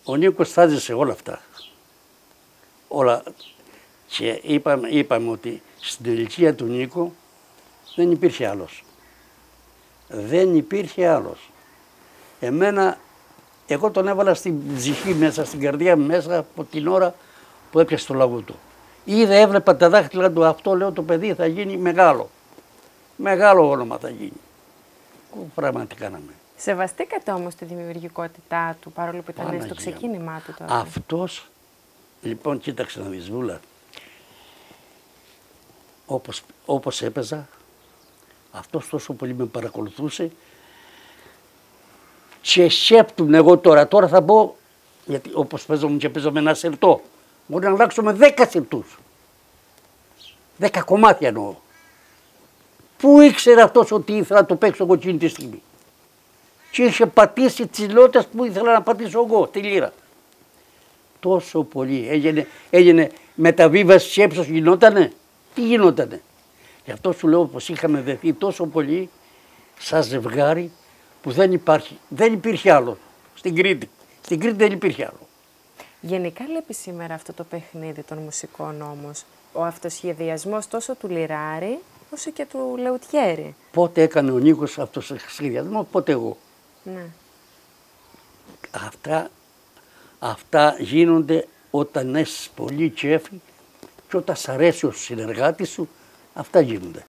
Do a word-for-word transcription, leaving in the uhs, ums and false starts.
Ο Νίκος θάζησε όλα αυτά. Όλα. Και είπαμε, είπαμε ότι στην ηλικία του Νίκου δεν υπήρχε άλλος. Δεν υπήρχε άλλος. Εμένα, εγώ τον έβαλα στην ψυχή μέσα, στην καρδιά μου μέσα από την ώρα που έπιασε το λαγού του. Είδα, έβλεπα τα δάχτυλα του, αυτό λέω το παιδί θα γίνει μεγάλο. Μεγάλο όνομα θα γίνει. Πραγματικά κάναμε. Σεβαστήκατε όμως τη δημιουργικότητά του, παρόλο που ήταν Παναγία στο ξεκίνημά του τότε. Αυτός, λοιπόν, κοίταξε να δεις Βούλα, όπως, όπως έπαιζα, αυτός τόσο πολύ με παρακολουθούσε και σκέπτουν εγώ τώρα, τώρα θα πω, γιατί όπως παίζομαι και παίζω με ένα σερτό, μπορεί να αλλάξω με δέκα σερτούς. Δέκα κομμάτια εννοώ. Πού ήξερε αυτός ότι ήθελα να το παίξω εγώ εκείνη τη στιγμή. Και είχε πατήσει τις νότες που ήθελα να πατήσω εγώ, τη λύρα. Τόσο πολύ. Έγινε, έγινε μεταβίβαση σκέψεως γινότανε. Τι γινότανε. Γι' αυτό σου λέω πως είχαμε δεθεί τόσο πολύ σαν ζευγάρι που δεν υπάρχει, δεν υπήρχε άλλο στην Κρήτη. Στην Κρήτη δεν υπήρχε άλλο. Γενικά λείπει σήμερα αυτό το παιχνίδι των μουσικών όμως. Ο αυτοσχεδιασμός τόσο του Λιράρη όσο και του Λεουτιέρη. Πότε έκανε ο Νίκος αυτοσχεδιασμό, πότε εγώ. Ναι. Αυτά, αυτά γίνονται όταν έχεις πολύ τσέφι και όταν σ' αρέσει ο συνεργάτης σου, αυτά γίνονται.